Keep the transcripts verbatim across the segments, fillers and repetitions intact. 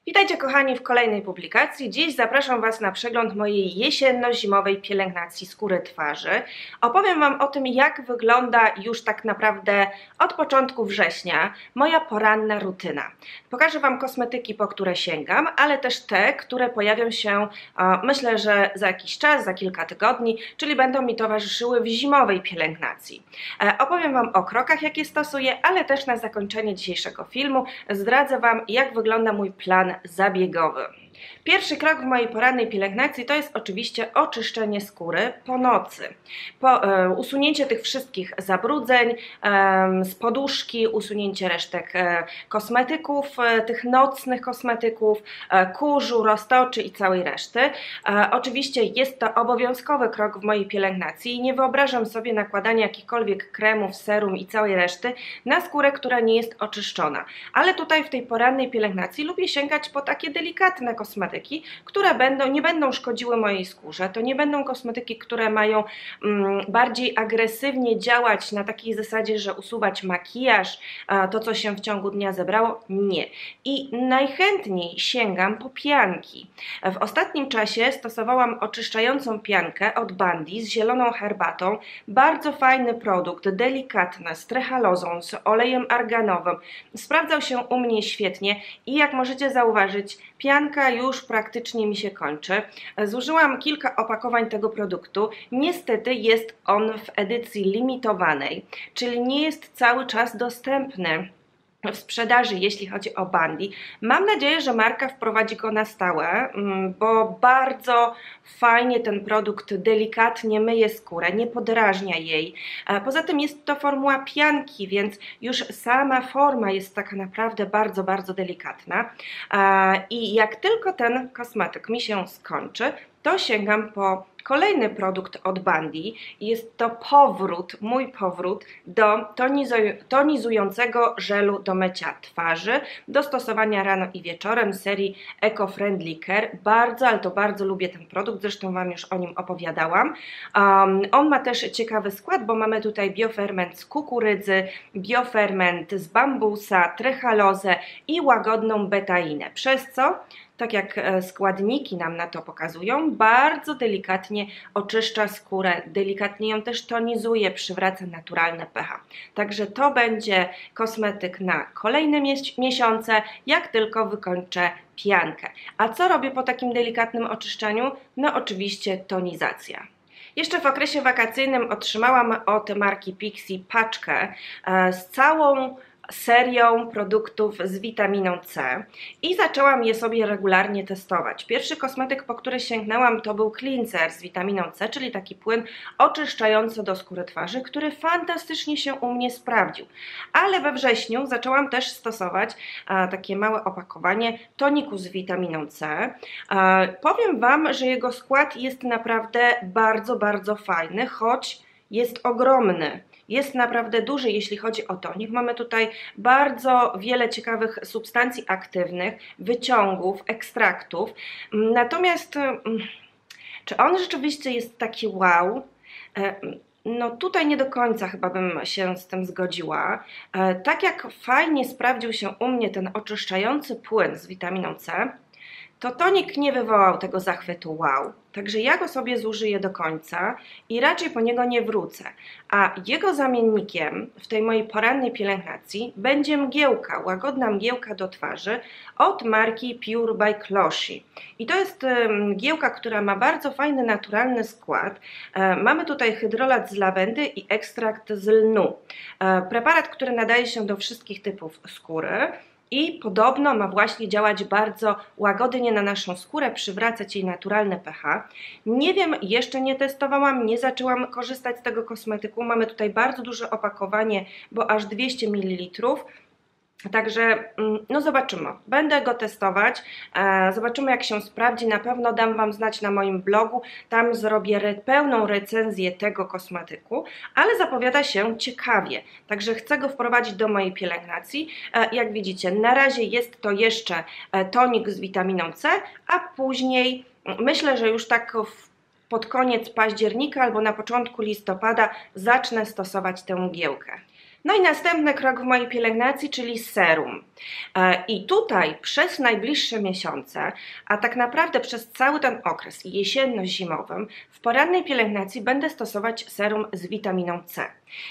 Witajcie kochani w kolejnej publikacji. Dziś zapraszam Was na przegląd mojej jesienno-zimowej pielęgnacji skóry twarzy. Opowiem Wam o tym, jak wygląda już tak naprawdę od początku września moja poranna rutyna. Pokażę Wam kosmetyki, po które sięgam, ale też te, które pojawią się, myślę, że za jakiś czas, za kilka tygodni, czyli będą mi towarzyszyły w zimowej pielęgnacji. Opowiem Wam o krokach, jakie stosuję, ale też na zakończenie dzisiejszego filmu zdradzę Wam, jak wygląda mój plan zabiegowy. Pierwszy krok w mojej porannej pielęgnacji to jest oczywiście oczyszczenie skóry po nocy. Po, e, usunięcie tych wszystkich zabrudzeń e, z poduszki, usunięcie resztek e, kosmetyków, e, tych nocnych kosmetyków, e, kurzu, roztoczy i całej reszty. E, oczywiście jest to obowiązkowy krok w mojej pielęgnacji i nie wyobrażam sobie nakładania jakichkolwiek kremów, serum i całej reszty na skórę, która nie jest oczyszczona. Ale tutaj w tej porannej pielęgnacji lubię sięgać po takie delikatne kosmetyki, które będą, nie będą szkodziły mojej skórze. To nie będą kosmetyki, które mają mm, bardziej agresywnie działać na takiej zasadzie, że usuwać makijaż, to co się w ciągu dnia zebrało. Nie. I najchętniej sięgam po pianki. W ostatnim czasie stosowałam oczyszczającą piankę od Bundy z zieloną herbatą. Bardzo fajny produkt, delikatny, z trehalozą, z olejem arganowym. Sprawdzał się u mnie świetnie i jak możecie zauważyć, pianka już praktycznie mi się kończy. Zużyłam kilka opakowań tego produktu. Niestety jest on w edycji limitowanej, czyli nie jest cały czas dostępny w sprzedaży, jeśli chodzi o Bundy. Mam nadzieję, że marka wprowadzi go na stałe, bo bardzo fajnie ten produkt delikatnie myje skórę, nie podrażnia jej. Poza tym jest to formuła pianki, więc już sama forma jest taka naprawdę bardzo, bardzo delikatna. I jak tylko ten kosmetyk mi się skończy, to sięgam po kolejny produkt od Bundy. Jest to powrót, mój powrót do tonizującego żelu do mycia twarzy, do stosowania rano i wieczorem z serii Eco Friendly Care. Bardzo, ale to bardzo lubię ten produkt, zresztą Wam już o nim opowiadałam. Um, on ma też ciekawy skład, bo mamy tutaj bioferment z kukurydzy, bioferment z bambusa, trechalozę i łagodną betainę, przez co, tak jak składniki nam na to pokazują, bardzo delikatnie oczyszcza skórę, delikatnie ją też tonizuje, przywraca naturalne pH. Także to będzie kosmetyk na kolejne miesiące, jak tylko wykończę piankę. A co robię po takim delikatnym oczyszczaniu? No oczywiście tonizacja. Jeszcze w okresie wakacyjnym otrzymałam od marki Pixi paczkę z całą serią produktów z witaminą C i zaczęłam je sobie regularnie testować. Pierwszy kosmetyk, po który sięgnęłam, to był cleanser z witaminą C, czyli taki płyn oczyszczający do skóry twarzy, który fantastycznie się u mnie sprawdził. Ale we wrześniu zaczęłam też stosować a, takie małe opakowanie toniku z witaminą C. A, powiem Wam, że jego skład jest naprawdę bardzo, bardzo fajny, choć jest ogromny. Jest naprawdę duży, jeśli chodzi o tonik. Mamy tutaj bardzo wiele ciekawych substancji aktywnych, wyciągów, ekstraktów. Natomiast czy on rzeczywiście jest taki wow? No tutaj nie do końca chyba bym się z tym zgodziła. Tak jak fajnie sprawdził się u mnie ten oczyszczający płyn z witaminą C, to tonik nie wywołał tego zachwytu wow. Także ja go sobie zużyję do końca i raczej po niego nie wrócę. A jego zamiennikiem w tej mojej porannej pielęgnacji będzie mgiełka, łagodna mgiełka do twarzy od marki Pure by Closhi. I to jest mgiełka, która ma bardzo fajny, naturalny skład. Mamy tutaj hydrolat z lawendy i ekstrakt z lnu. Preparat, który nadaje się do wszystkich typów skóry. I podobno ma właśnie działać bardzo łagodnie na naszą skórę, przywracać jej naturalne pH. Nie wiem, jeszcze nie testowałam, nie zaczęłam korzystać z tego kosmetyku. Mamy tutaj bardzo duże opakowanie, bo aż dwieście mililitrów. Także no zobaczymy, będę go testować, e, zobaczymy jak się sprawdzi, na pewno dam Wam znać na moim blogu, tam zrobię re, pełną recenzję tego kosmetyku, ale zapowiada się ciekawie, także chcę go wprowadzić do mojej pielęgnacji. E, jak widzicie, na razie jest to jeszcze tonik z witaminą C, a później myślę, że już tak w pod koniec października albo na początku listopada zacznę stosować tę mgiełkę. No i następny krok w mojej pielęgnacji, czyli serum. I tutaj przez najbliższe miesiące, a tak naprawdę przez cały ten okres jesienno-zimowym, w porannej pielęgnacji będę stosować serum z witaminą C.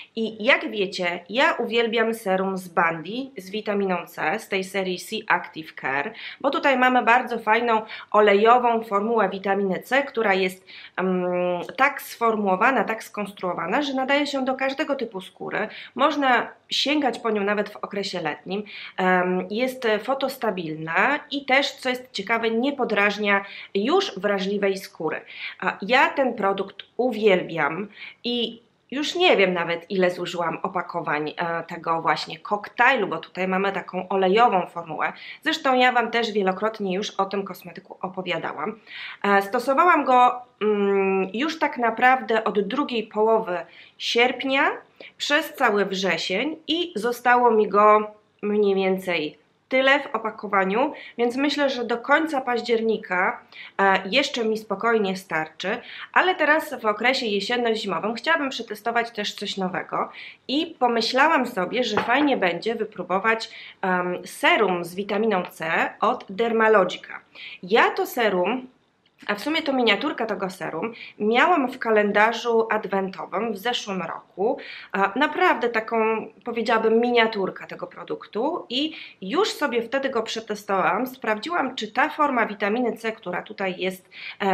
I jak wiecie, ja uwielbiam serum z Bandi z witaminą C, z tej serii C Active Care, bo tutaj mamy bardzo fajną olejową formułę witaminy C, która jest um, tak sformułowana, tak skonstruowana, że nadaje się do każdego typu skóry. Można sięgać po nią nawet w okresie letnim. Um, jest fotostabilna i też, co jest ciekawe, nie podrażnia już wrażliwej skóry. Ja ten produkt uwielbiam i już nie wiem nawet, ile zużyłam opakowań e, tego właśnie koktajlu, bo tutaj mamy taką olejową formułę. Zresztą ja Wam też wielokrotnie już o tym kosmetyku opowiadałam. E, stosowałam go mm, już tak naprawdę od drugiej połowy sierpnia przez cały wrzesień i zostało mi go mniej więcej tyle w opakowaniu, więc myślę, że do końca października e, jeszcze mi spokojnie starczy, ale teraz w okresie jesienno-zimowym chciałabym przetestować też coś nowego i pomyślałam sobie, że fajnie będzie wypróbować um, serum z witaminą C od Dermalogica. Ja to serum, a w sumie to miniaturka tego serum, miałam w kalendarzu adwentowym w zeszłym roku. Naprawdę taką, powiedziałabym, miniaturkę tego produktu i już sobie wtedy go przetestowałam, sprawdziłam, czy ta forma witaminy C, która tutaj jest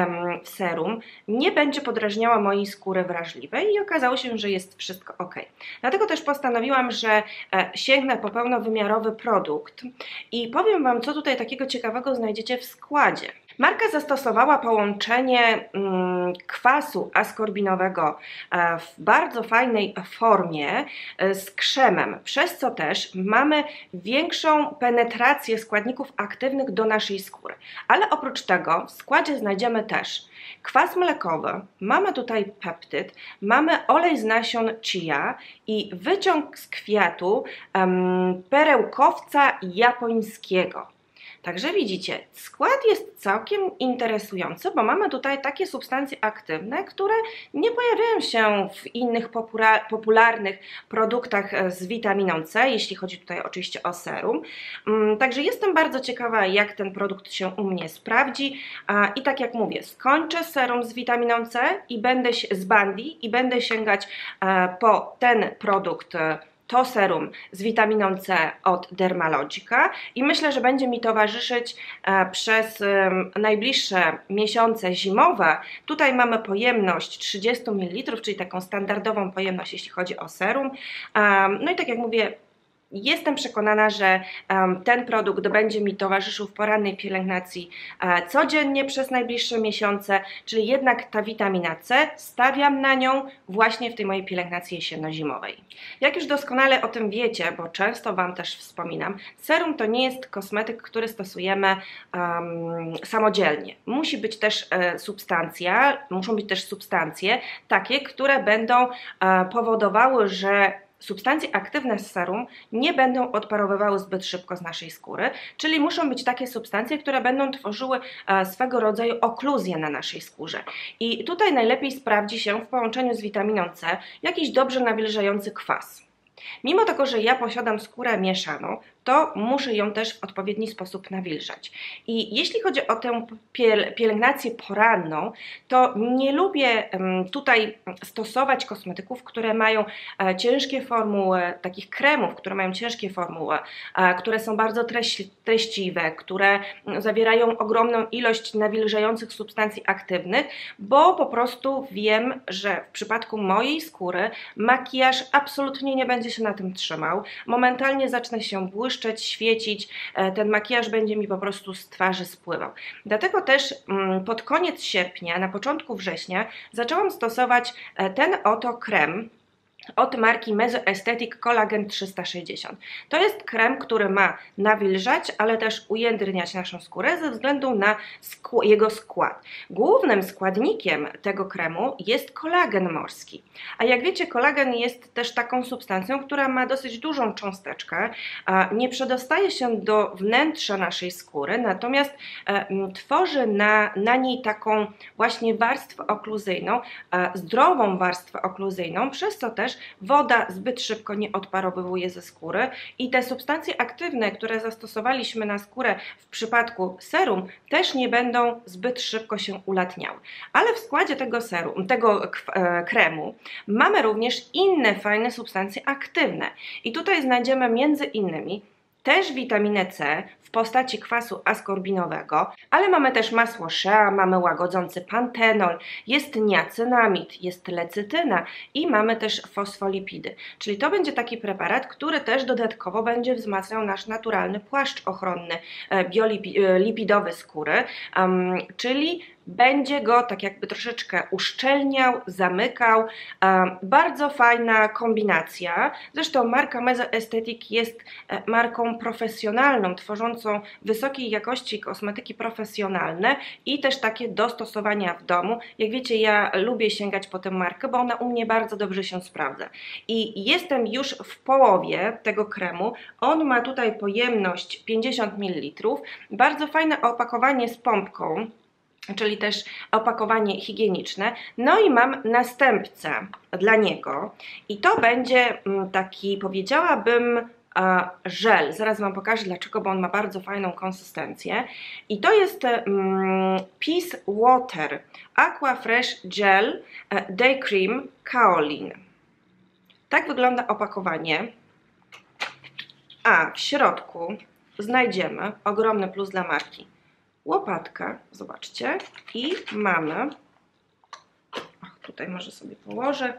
w serum, nie będzie podrażniała mojej skóry wrażliwej i okazało się, że jest wszystko ok. Dlatego też postanowiłam, że sięgnę po pełnowymiarowy produkt i powiem Wam, co tutaj takiego ciekawego znajdziecie w składzie. Marka zastosowała połączenie kwasu askorbinowego w bardzo fajnej formie z krzemem, przez co też mamy większą penetrację składników aktywnych do naszej skóry. Ale oprócz tego w składzie znajdziemy też kwas mlekowy, mamy tutaj peptyd, mamy olej z nasion chia i wyciąg z kwiatu um, perełkowca japońskiego. Także widzicie, skład jest całkiem interesujący, bo mamy tutaj takie substancje aktywne, które nie pojawiają się w innych popularnych produktach z witaminą C, jeśli chodzi tutaj oczywiście o serum. Także jestem bardzo ciekawa, jak ten produkt się u mnie sprawdzi i tak jak mówię, skończę serum z witaminą C i będę z Bandi i będę sięgać po ten produkt, to serum z witaminą C od Dermalogica i myślę, że będzie mi towarzyszyć przez najbliższe miesiące zimowe. Tutaj mamy pojemność trzydzieści mililitrów, czyli taką standardową pojemność, jeśli chodzi o serum. No i tak jak mówię, jestem przekonana, że um, ten produkt będzie mi towarzyszył w porannej pielęgnacji e, codziennie przez najbliższe miesiące, czyli jednak ta witamina C, stawiam na nią właśnie w tej mojej pielęgnacji jesienno-zimowej. Jak już doskonale o tym wiecie, bo często Wam też wspominam, serum to nie jest kosmetyk, który stosujemy um, samodzielnie. Musi być też e, substancja, muszą być też substancje takie, które będą e, powodowały, że substancje aktywne z serum nie będą odparowywały zbyt szybko z naszej skóry, czyli muszą być takie substancje, które będą tworzyły swego rodzaju okluzję na naszej skórze. I tutaj najlepiej sprawdzi się w połączeniu z witaminą C jakiś dobrze nawilżający kwas. Mimo tego, że ja posiadam skórę mieszaną, to muszę ją też w odpowiedni sposób nawilżać. I jeśli chodzi o tę pielęgnację poranną, to nie lubię tutaj stosować kosmetyków, które mają ciężkie formuły, takich kremów, które mają ciężkie formuły, które są bardzo treściwe, które zawierają ogromną ilość nawilżających substancji aktywnych, bo po prostu wiem, że w przypadku mojej skóry makijaż absolutnie nie będzie się na tym trzymał. Momentalnie zacznę się błyszczeć, świecić, ten makijaż będzie mi po prostu z twarzy spływał. Dlatego też pod koniec sierpnia, na początku września zaczęłam stosować ten oto krem od marki Mesoesthetic Collagen trzysta sześćdziesiąt. To jest krem, który ma nawilżać, ale też ujędrniać naszą skórę ze względu na skł jego skład. Głównym składnikiem tego kremu jest kolagen morski. A jak wiecie, kolagen jest też taką substancją, która ma dosyć dużą cząsteczkę, nie przedostaje się do wnętrza naszej skóry, natomiast tworzy na, na niej taką właśnie warstwę okluzyjną, zdrową warstwę okluzyjną, przez co też też woda zbyt szybko nie odparowywuje ze skóry i te substancje aktywne, które zastosowaliśmy na skórę w przypadku serum, też nie będą zbyt szybko się ulatniały. Ale w składzie tego serum, tego kremu mamy również inne fajne substancje aktywne i tutaj znajdziemy między innymi też witaminę C w postaci kwasu askorbinowego, ale mamy też masło shea, mamy łagodzący pantenol, jest niacynamid, jest lecytyna i mamy też fosfolipidy. Czyli to będzie taki preparat, który też dodatkowo będzie wzmacniał nasz naturalny płaszcz ochronny biolipidowy skóry, um, czyli będzie go tak jakby troszeczkę uszczelniał, zamykał. Bardzo fajna kombinacja. Zresztą marka Mezo Aesthetic jest marką profesjonalną, tworzącą wysokiej jakości kosmetyki profesjonalne i też takie do stosowania w domu. Jak wiecie, ja lubię sięgać po tę markę, bo ona u mnie bardzo dobrze się sprawdza. I jestem już w połowie tego kremu. On ma tutaj pojemność pięćdziesiąt mililitrów. Bardzo fajne opakowanie z pompką, czyli też opakowanie higieniczne. No i mam następcę dla niego i to będzie taki, powiedziałabym, żel. Zaraz Wam pokażę dlaczego, bo on ma bardzo fajną konsystencję. I to jest um, Peace Water Aqua Fresh Gel Day Cream Kaolin. Tak wygląda opakowanie. A w środku znajdziemy ogromny plus dla marki. Łopatkę, zobaczcie, i mamy, ach, tutaj może sobie położę,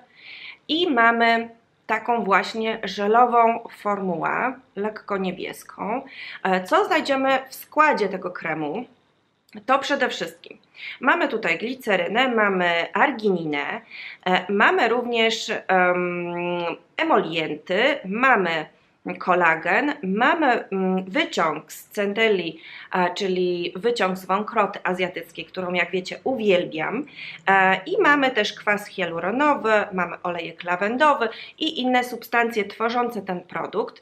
i mamy taką właśnie żelową formułę, lekko niebieską. Co znajdziemy w składzie tego kremu? To przede wszystkim mamy tutaj glicerynę, mamy argininę, mamy również um, emolienty, mamy kolagen, mamy wyciąg z centelli, czyli wyciąg z wąkroty azjatyckiej, którą jak wiecie uwielbiam, i mamy też kwas hialuronowy, mamy olejek lawendowy i inne substancje tworzące ten produkt.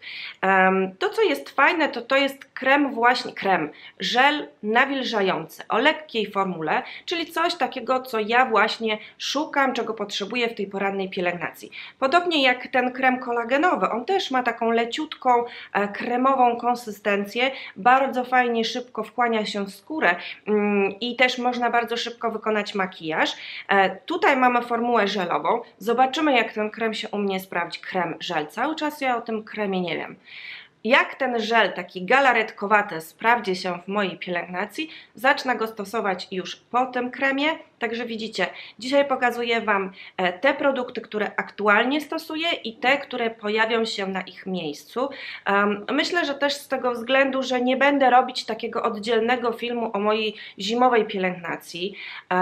To co jest fajne, to to jest krem właśnie, krem, żel nawilżający o lekkiej formule, czyli coś takiego, co ja właśnie szukam, czego potrzebuję w tej porannej pielęgnacji. Podobnie jak ten krem kolagenowy, on też ma taką leciutką, kremową konsystencję, bardzo fajnie, szybko wchłania się w skórę i też można bardzo szybko wykonać makijaż. Tutaj mamy formułę żelową, zobaczymy jak ten krem się u mnie sprawdzi, krem żel, cały czas ja o tym kremie nie wiem. Jak ten żel, taki galaretkowaty, sprawdzi się w mojej pielęgnacji, zacznę go stosować już po tym kremie. Także widzicie, dzisiaj pokazuję Wam te produkty, które aktualnie stosuję i te, które pojawią się na ich miejscu. Myślę, że też z tego względu, że nie będę robić takiego oddzielnego filmu o mojej zimowej pielęgnacji,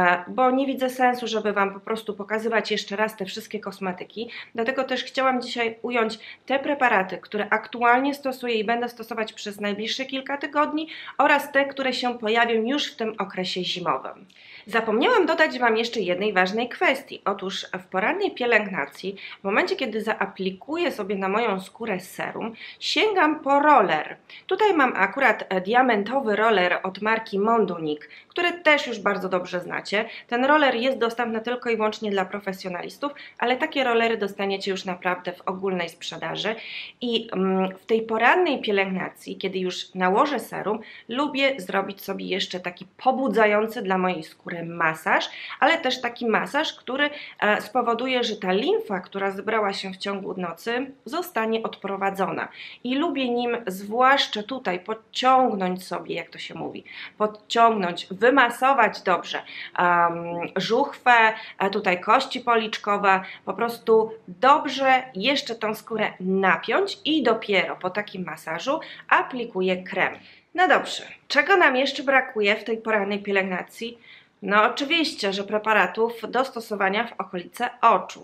bo nie widzę sensu, żeby Wam po prostu pokazywać jeszcze raz te wszystkie kosmetyki. Dlatego też chciałam dzisiaj ująć te preparaty, które aktualnie stosuję i będę stosować przez najbliższe kilka tygodni oraz te, które się pojawią już w tym okresie zimowym. Zapomniałam dodać Wam jeszcze jednej ważnej kwestii. Otóż w porannej pielęgnacji, w momencie kiedy zaaplikuję sobie na moją skórę serum, sięgam po roller. Tutaj mam akurat diamentowy roller od marki Mondonique, który też już bardzo dobrze znacie. Ten roller jest dostępny tylko i wyłącznie dla profesjonalistów, ale takie rollery dostaniecie już naprawdę w ogólnej sprzedaży. I w tej porannej pielęgnacji, kiedy już nałożę serum, lubię zrobić sobie jeszcze taki pobudzający dla mojej skóry masaż, ale też taki masaż, który spowoduje, że ta limfa, która zebrała się w ciągu nocy, zostanie odprowadzona. I lubię nim zwłaszcza tutaj podciągnąć sobie, jak to się mówi, podciągnąć, wymasować dobrze um, żuchwę, tutaj kości policzkowe, po prostu dobrze jeszcze tą skórę napiąć i dopiero po takim masażu aplikuję krem. No dobrze, czego nam jeszcze brakuje w tej porannej pielęgnacji? No oczywiście, że preparatów do stosowania w okolice oczu.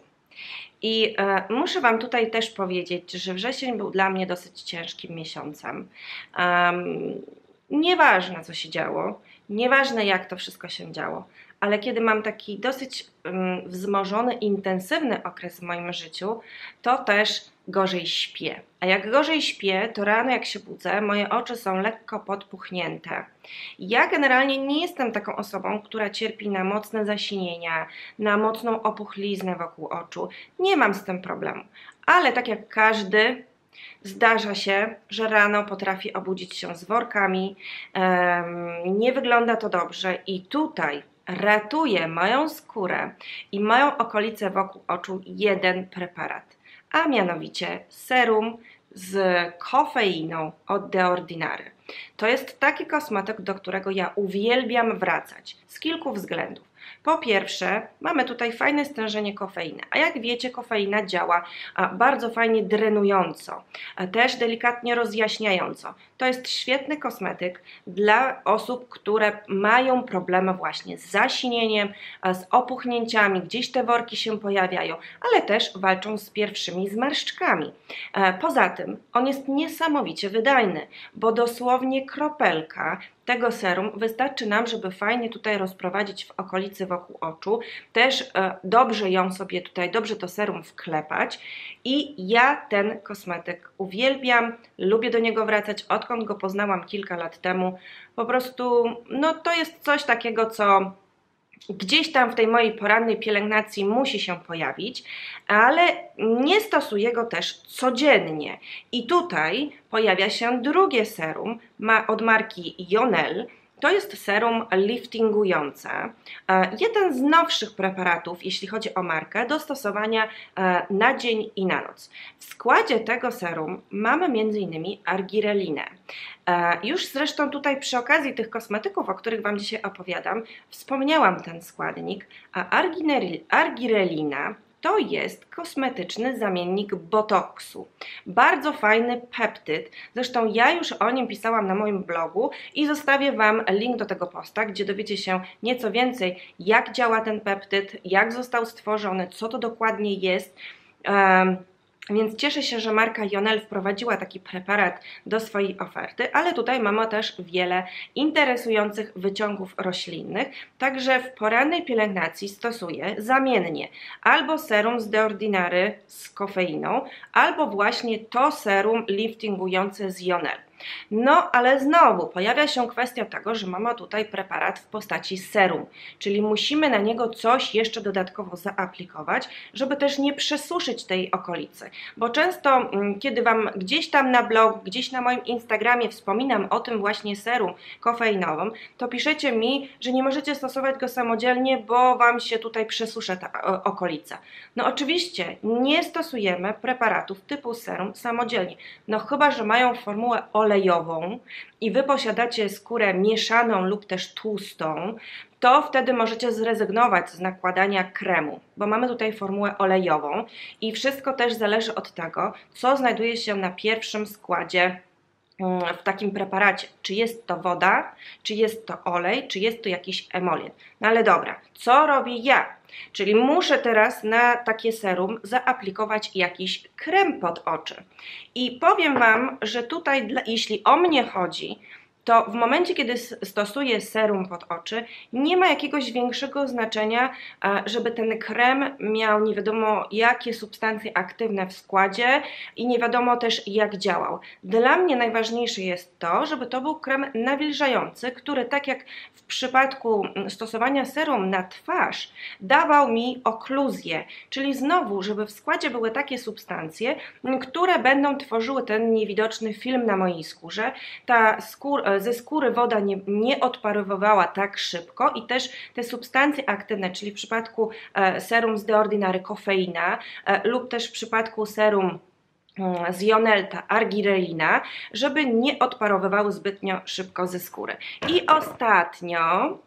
I e, muszę Wam tutaj też powiedzieć, że wrzesień był dla mnie dosyć ciężkim miesiącem. Um, Nieważne, co się działo, nieważne, jak to wszystko się działo, ale kiedy mam taki dosyć um, wzmożony, intensywny okres w moim życiu, to też gorzej śpię. A jak gorzej śpię, to rano jak się budzę, moje oczy są lekko podpuchnięte. Ja generalnie nie jestem taką osobą, która cierpi na mocne zasinienia, na mocną opuchliznę wokół oczu. Nie mam z tym problemu. Ale tak jak każdy, zdarza się, że rano potrafi obudzić się z workami, um, nie wygląda to dobrze i tutaj ratuje moją skórę i moją okolicę wokół oczu jeden preparat, a mianowicie serum z kofeiną od The Ordinary. To jest taki kosmetyk, do którego ja uwielbiam wracać z kilku względów. Po pierwsze, mamy tutaj fajne stężenie kofeiny, a jak wiecie, kofeina działa bardzo fajnie drenująco, też delikatnie rozjaśniająco. To jest świetny kosmetyk dla osób, które mają problemy właśnie z zasinieniem, z opuchnięciami, gdzieś te worki się pojawiają, ale też walczą z pierwszymi zmarszczkami. Poza tym on jest niesamowicie wydajny, bo dosłownie kropelka tego serum wystarczy nam, żeby fajnie tutaj rozprowadzić w okolicy wokół oczu, też e, dobrze ją sobie tutaj, dobrze to serum wklepać i ja ten kosmetyk uwielbiam, lubię do niego wracać, odkąd go poznałam kilka lat temu, po prostu no to jest coś takiego, co gdzieś tam w tej mojej porannej pielęgnacji musi się pojawić, ale nie stosuję go też codziennie. I tutaj pojawia się drugie serum od marki Yonel. To jest serum liftingujące. Jeden z nowszych preparatów, jeśli chodzi o markę, do stosowania na dzień i na noc. W składzie tego serum mamy m.in. argirelinę. Już zresztą tutaj przy okazji tych kosmetyków, o których Wam dzisiaj opowiadam, wspomniałam ten składnik, a argirelina to jest kosmetyczny zamiennik botoksu. Bardzo fajny peptyd, zresztą ja już o nim pisałam na moim blogu i zostawię Wam link do tego posta, gdzie dowiecie się nieco więcej, jak działa ten peptyd, jak został stworzony, co to dokładnie jest. Um, Więc cieszę się, że marka Yonel wprowadziła taki preparat do swojej oferty, ale tutaj mamy też wiele interesujących wyciągów roślinnych, także w porannej pielęgnacji stosuję zamiennie albo serum z The Ordinary z kofeiną, albo właśnie to serum liftingujące z Yonel. No, ale znowu pojawia się kwestia tego, że mamy tutaj preparat w postaci serum, czyli musimy na niego coś jeszcze dodatkowo zaaplikować, żeby też nie przesuszyć tej okolicy, bo często kiedy Wam gdzieś tam na blog, gdzieś na moim Instagramie wspominam o tym właśnie serum kofeinowym, to piszecie mi, że nie możecie stosować go samodzielnie, bo Wam się tutaj przesusza ta okolica. No oczywiście nie stosujemy preparatów typu serum samodzielnie, no chyba że mają formułę olejową i Wy posiadacie skórę mieszaną lub też tłustą, to wtedy możecie zrezygnować z nakładania kremu, bo mamy tutaj formułę olejową i wszystko też zależy od tego, co znajduje się na pierwszym składzie w takim preparacie. Czy jest to woda, czy jest to olej, czy jest to jakiś emolient. No ale dobra, co robię ja? Czyli muszę teraz na takie serum zaaplikować jakiś krem pod oczy. I powiem Wam, że tutaj, dla, jeśli o mnie chodzi, to w momencie, kiedy stosuję serum pod oczy, nie ma jakiegoś większego znaczenia, żeby ten krem miał nie wiadomo jakie substancje aktywne w składzie i nie wiadomo też jak działał. Dla mnie najważniejsze jest to, żeby to był krem nawilżający, który tak jak w przypadku stosowania serum na twarz dawał mi okluzję, czyli znowu, żeby w składzie były takie substancje, które będą tworzyły ten niewidoczny film na mojej skórze. Ta skóra ze skóry woda nie, nie odparowywała tak szybko i też te substancje aktywne, czyli w przypadku e, serum z The Ordinary kofeina e, lub też w przypadku serum e, z Yonel ta argirelina, żeby nie odparowywały zbytnio szybko ze skóry. I ostatnio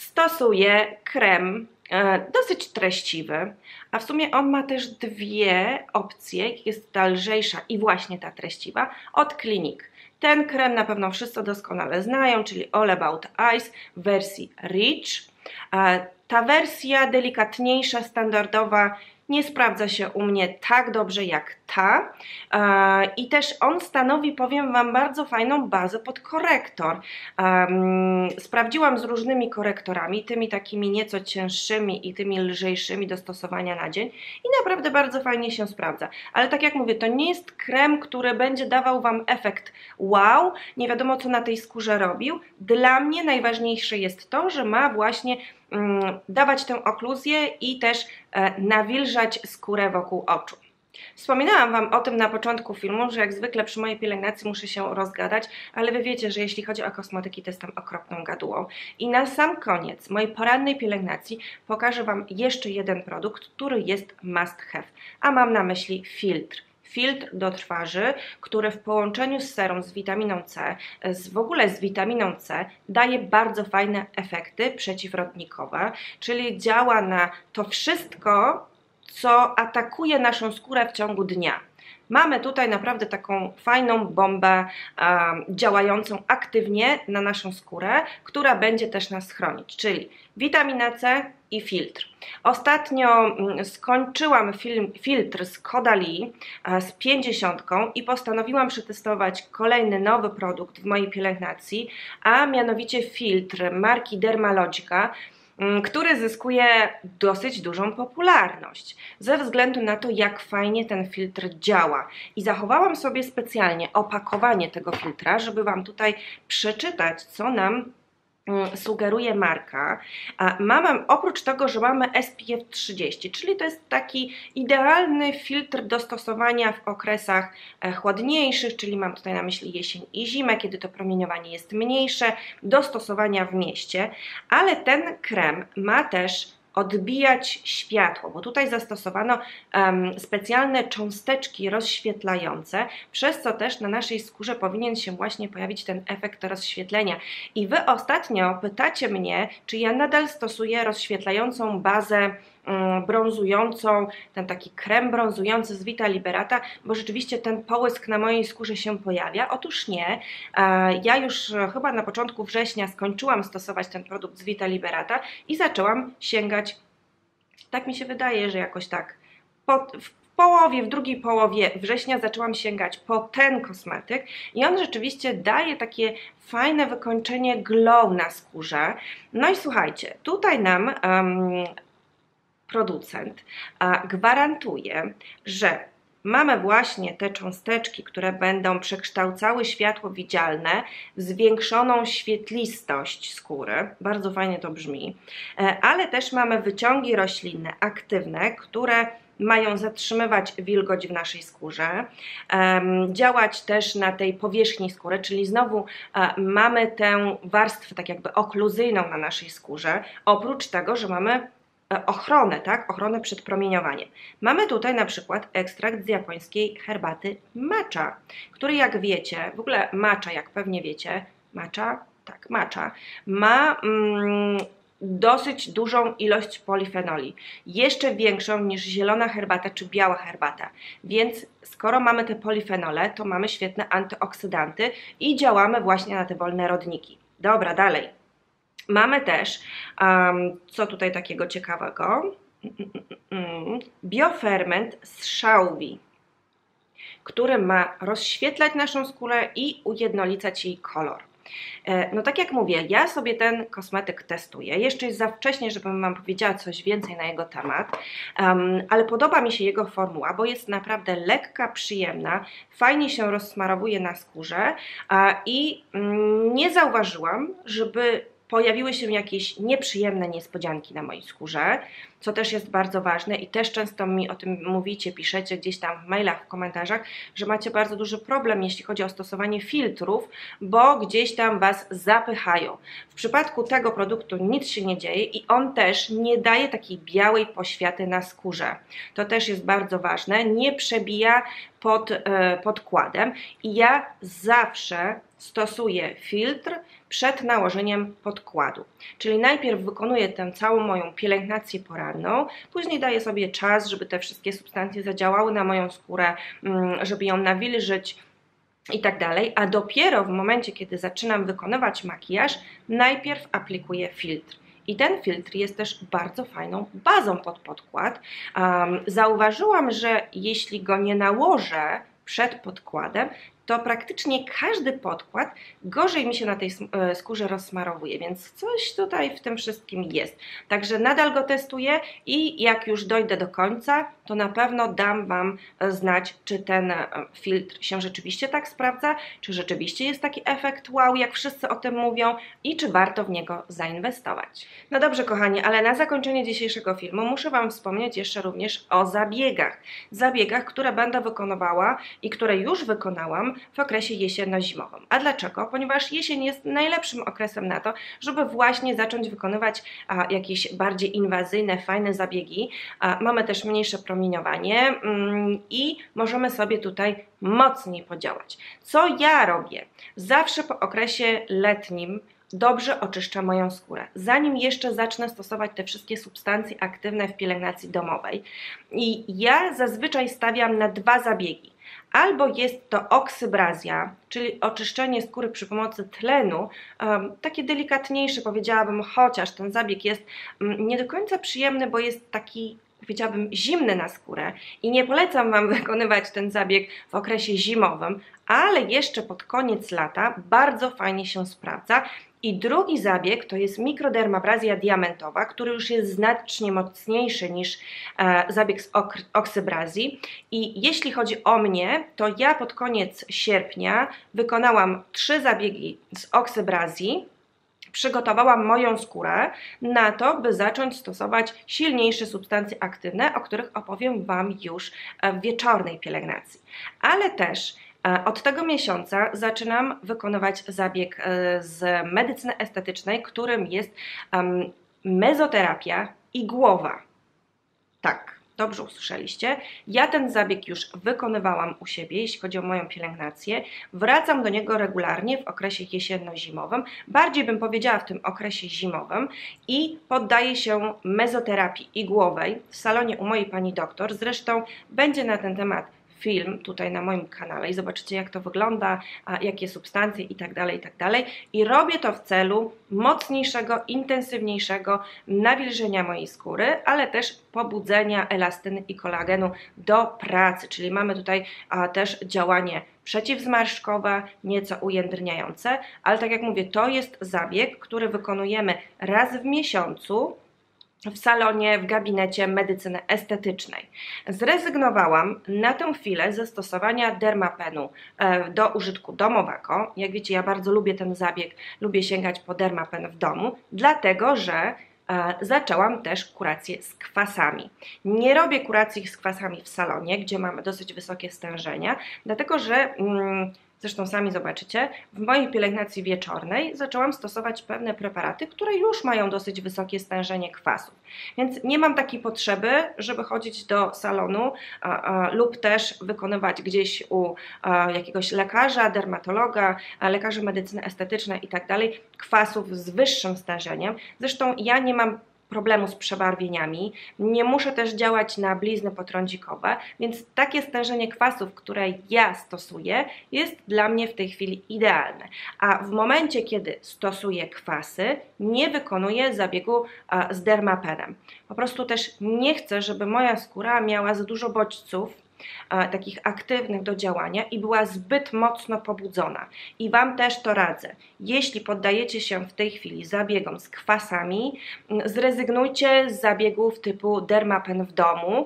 stosuję krem e, dosyć treściwy, a w sumie on ma też dwie opcje, jest ta lżejsza i właśnie ta treściwa od Clinique. Ten krem na pewno wszyscy doskonale znają, czyli All About Eyes w wersji Rich. Ta wersja delikatniejsza, standardowa nie sprawdza się u mnie tak dobrze jak ta i też on stanowi, powiem Wam, bardzo fajną bazę pod korektor. Sprawdziłam z różnymi korektorami, tymi takimi nieco cięższymi i tymi lżejszymi do stosowania na dzień i naprawdę bardzo fajnie się sprawdza. Ale tak jak mówię, to nie jest krem, który będzie dawał Wam efekt wow, nie wiadomo co na tej skórze robił. Dla mnie najważniejsze jest to, że ma właśnie mm, dawać tę okluzję i też e, nawilżać skórę wokół oczu. Wspominałam Wam o tym na początku filmu, że jak zwykle przy mojej pielęgnacji muszę się rozgadać, ale Wy wiecie, że jeśli chodzi o kosmetyki, to jestem okropną gadułą. I na sam koniec mojej porannej pielęgnacji pokażę Wam jeszcze jeden produkt, który jest must have, a mam na myśli filtr. Filtr do twarzy, który w połączeniu z serum z witaminą C, z, w ogóle z witaminą C, daje bardzo fajne efekty przeciwrodnikowe, czyli działa na to wszystko, co atakuje naszą skórę w ciągu dnia. Mamy tutaj naprawdę taką fajną bombę um, działającą aktywnie na naszą skórę, która będzie też nas chronić, czyli witamina C i filtr. Ostatnio skończyłam film, filtr z Caudalie z pięćdziesiątką i postanowiłam przetestować kolejny nowy produkt w mojej pielęgnacji, a mianowicie filtr marki Dermalogica, który zyskuje dosyć dużą popularność ze względu na to, jak fajnie ten filtr działa. I zachowałam sobie specjalnie opakowanie tego filtra, żeby Wam tutaj przeczytać, co nam sugeruje marka. Mamy, oprócz tego, że mamy S P F trzydzieści, czyli to jest taki idealny filtr do stosowania w okresach chłodniejszych, czyli mam tutaj na myśli jesień i zimę, kiedy to promieniowanie jest mniejsze, do stosowania w mieście, ale ten krem ma też odbijać światło, bo tutaj zastosowano um, specjalne cząsteczki rozświetlające, przez co też na naszej skórze powinien się właśnie pojawić ten efekt rozświetlenia. I Wy ostatnio pytacie mnie, czy ja nadal stosuję rozświetlającą bazę um, brązującą, ten taki krem brązujący z Vita Liberata, bo rzeczywiście ten połysk na mojej skórze się pojawia. Otóż nie, e, ja już chyba na początku września skończyłam stosować ten produkt z Vita Liberata i zaczęłam sięgać, tak mi się wydaje, że jakoś tak po, w połowie, w drugiej połowie września zaczęłam sięgać po ten kosmetyk i on rzeczywiście daje takie fajne wykończenie glow na skórze. No i słuchajcie, tutaj nam um, producent a, gwarantuje, że mamy właśnie te cząsteczki, które będą przekształcały światło widzialne w zwiększoną świetlistość skóry. Bardzo fajnie to brzmi. Ale też mamy wyciągi roślinne aktywne, które mają zatrzymywać wilgoć w naszej skórze, um, działać też na tej powierzchni skóry, czyli znowu um, mamy tę warstwę tak jakby okluzyjną na naszej skórze, oprócz tego, że mamy ochronę, tak? Ochronę przed promieniowaniem. Mamy tutaj na przykład ekstrakt z japońskiej herbaty matcha, który jak wiecie, w ogóle matcha, jak pewnie wiecie, matcha, tak, matcha, ma mm, dosyć dużą ilość polifenoli, jeszcze większą niż zielona herbata czy biała herbata, więc skoro mamy te polifenole, to mamy świetne antyoksydanty i działamy właśnie na te wolne rodniki. Dobra, dalej. Mamy też, um, co tutaj takiego ciekawego, bioferment z szałwi, który ma rozświetlać naszą skórę i ujednolicać jej kolor. No tak jak mówię, ja sobie ten kosmetyk testuję, jeszcze jest za wcześnie, żebym Wam powiedziała coś więcej na jego temat, um, ale podoba mi się jego formuła, bo jest naprawdę lekka, przyjemna, fajnie się rozsmarowuje na skórze a, i mm, nie zauważyłam, żeby pojawiły się jakieś nieprzyjemne niespodzianki na mojej skórze, co też jest bardzo ważne i też często mi o tym mówicie, piszecie gdzieś tam w mailach, w komentarzach, że macie bardzo duży problem, jeśli chodzi o stosowanie filtrów, bo gdzieś tam Was zapychają. W przypadku tego produktu nic się nie dzieje i on też nie daje takiej białej poświaty na skórze. To też jest bardzo ważne, nie przebija pod e, podkładem i ja zawsze stosuję filtr przed nałożeniem podkładu. Czyli najpierw wykonuję tę całą moją pielęgnację poranną, później daję sobie czas, żeby te wszystkie substancje zadziałały na moją skórę, żeby ją nawilżyć i tak dalej, a dopiero w momencie, kiedy zaczynam wykonywać makijaż, najpierw aplikuję filtr. I ten filtr jest też bardzo fajną bazą pod podkład. Um, zauważyłam, że jeśli go nie nałożę przed podkładem, to praktycznie każdy podkład gorzej mi się na tej skórze rozsmarowuje, więc coś tutaj w tym wszystkim jest. Także nadal go testuję i jak już dojdę do końca, to na pewno dam Wam znać, czy ten filtr się rzeczywiście tak sprawdza, czy rzeczywiście jest taki efekt wow, jak wszyscy o tym mówią i czy warto w niego zainwestować. No dobrze, kochani, ale na zakończenie dzisiejszego filmu muszę Wam wspomnieć jeszcze również o zabiegach. Zabiegach, które będę wykonywała i które już wykonałam w okresie jesienno-zimowym. A dlaczego? Ponieważ jesień jest najlepszym okresem na to, żeby właśnie zacząć wykonywać a, jakieś bardziej inwazyjne, fajne zabiegi. A, mamy też mniejsze promieniowanie mm, i możemy sobie tutaj mocniej podziałać. Co ja robię? Zawsze po okresie letnim dobrze oczyszczam moją skórę, zanim jeszcze zacznę stosować te wszystkie substancje aktywne w pielęgnacji domowej. I ja zazwyczaj stawiam na dwa zabiegi. Albo jest to oksybrazja, czyli oczyszczenie skóry przy pomocy tlenu, um, takie delikatniejsze, powiedziałabym, chociaż ten zabieg jest um, nie do końca przyjemny, bo jest taki, powiedziałabym, zimny na skórę i nie polecam Wam wykonywać ten zabieg w okresie zimowym, ale jeszcze pod koniec lata bardzo fajnie się sprawdza. I drugi zabieg to jest mikrodermabrazja diamentowa, który już jest znacznie mocniejszy niż e, zabieg z ok oksybrazji. I jeśli chodzi o mnie, to ja pod koniec sierpnia wykonałam trzy zabiegi z oksybrazji. Przygotowałam moją skórę na to, by zacząć stosować silniejsze substancje aktywne, o których opowiem Wam już w wieczornej pielęgnacji. Ale też od tego miesiąca zaczynam wykonywać zabieg z medycyny estetycznej, którym jest mezoterapia igłowa. Tak, dobrze usłyszeliście. Ja ten zabieg już wykonywałam u siebie, jeśli chodzi o moją pielęgnację. Wracam do niego regularnie w okresie jesienno-zimowym, bardziej bym powiedziała w tym okresie zimowym i poddaję się mezoterapii igłowej w salonie u mojej pani doktor. Zresztą będzie na ten temat film tutaj na moim kanale i zobaczycie, jak to wygląda, a jakie substancje i tak dalej, i tak dalej. I robię to w celu mocniejszego, intensywniejszego nawilżenia mojej skóry, ale też pobudzenia elastyny i kolagenu do pracy, czyli mamy tutaj a, też działanie przeciwzmarszczkowe, nieco ujędrniające, ale tak jak mówię, to jest zabieg, który wykonujemy raz w miesiącu w salonie, w gabinecie medycyny estetycznej. Zrezygnowałam na tę chwilę ze stosowania dermapenu do użytku domowego. Jak wiecie, ja bardzo lubię ten zabieg, lubię sięgać po dermapen w domu, dlatego że zaczęłam też kurację z kwasami. Nie robię kuracji z kwasami w salonie, gdzie mamy dosyć wysokie stężenia, dlatego że mm, zresztą sami zobaczycie, w mojej pielęgnacji wieczornej zaczęłam stosować pewne preparaty, które już mają dosyć wysokie stężenie kwasów. Więc nie mam takiej potrzeby, żeby chodzić do salonu a, a, lub też wykonywać gdzieś u a, jakiegoś lekarza, dermatologa, a, lekarzy medycyny estetycznej i tak dalej kwasów z wyższym stężeniem. Zresztą ja nie mam problemu z przebarwieniami, nie muszę też działać na blizny potrądzikowe, więc takie stężenie kwasów, które ja stosuję, jest dla mnie w tej chwili idealne. A w momencie, kiedy stosuję kwasy, nie wykonuję zabiegu a, z dermapenem. Po prostu też nie chcę, żeby moja skóra miała za dużo bodźców, takich aktywnych do działania i była zbyt mocno pobudzona. I Wam też to radzę. Jeśli poddajecie się w tej chwili zabiegom z kwasami, zrezygnujcie z zabiegów typu dermapen w domu,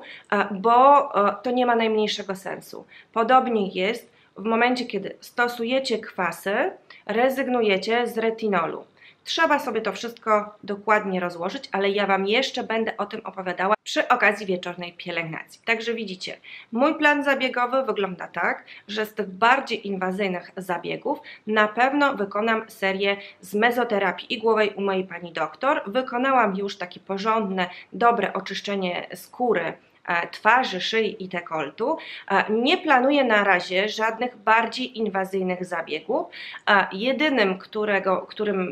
bo to nie ma najmniejszego sensu. Podobnie jest w momencie, kiedy stosujecie kwasy, rezygnujecie z retinolu. Trzeba sobie to wszystko dokładnie rozłożyć, ale ja Wam jeszcze będę o tym opowiadała przy okazji wieczornej pielęgnacji. Także widzicie, mój plan zabiegowy wygląda tak, że z tych bardziej inwazyjnych zabiegów na pewno wykonam serię z mezoterapii igłowej u mojej pani doktor. Wykonałam już takie porządne, dobre oczyszczenie skóry, twarzy, szyi i dekoltu. Nie planuję na razie żadnych bardziej inwazyjnych zabiegów. Jedynym, którego, którym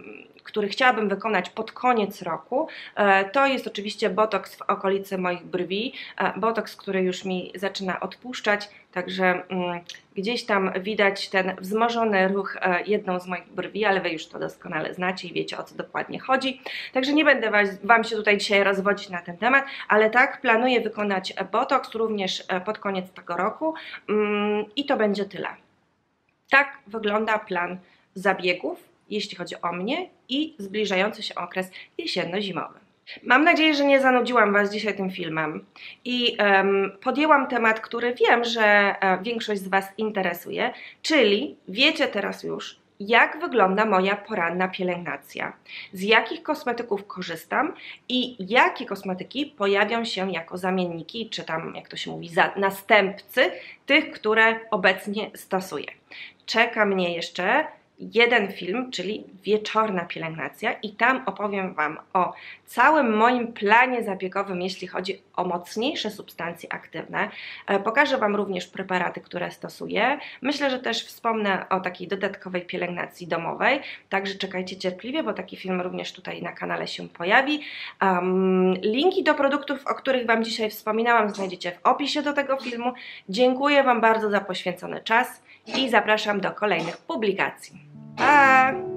który chciałabym wykonać pod koniec roku, to jest oczywiście botoks w okolicy moich brwi, botoks, który już mi zaczyna odpuszczać, także gdzieś tam widać ten wzmożony ruch jedną z moich brwi, ale Wy już to doskonale znacie i wiecie, o co dokładnie chodzi. Także nie będę was, Wam się tutaj dzisiaj rozwodzić na ten temat, ale tak, planuję wykonać botoks również pod koniec tego roku i to będzie tyle. Tak wygląda plan zabiegów, jeśli chodzi o mnie i zbliżający się okres jesienno-zimowy. Mam nadzieję, że nie zanudziłam Was dzisiaj tym filmem i um, podjęłam temat, który wiem, że um, większość z Was interesuje, czyli wiecie teraz już, jak wygląda moja poranna pielęgnacja, z jakich kosmetyków korzystam i jakie kosmetyki pojawią się jako zamienniki, czy tam, jak to się mówi, za, następcy tych, które obecnie stosuję. Czeka mnie jeszcze jeden film, czyli wieczorna pielęgnacja i tam opowiem Wam o całym moim planie zabiegowym, jeśli chodzi o mocniejsze substancje aktywne. Pokażę Wam również preparaty, które stosuję. Myślę, że też wspomnę o takiej dodatkowej pielęgnacji domowej, także czekajcie cierpliwie, bo taki film również tutaj na kanale się pojawi. Um, linki do produktów, o których Wam dzisiaj wspominałam, znajdziecie w opisie do tego filmu. Dziękuję Wam bardzo za poświęcony czas i zapraszam do kolejnych publikacji. Pa!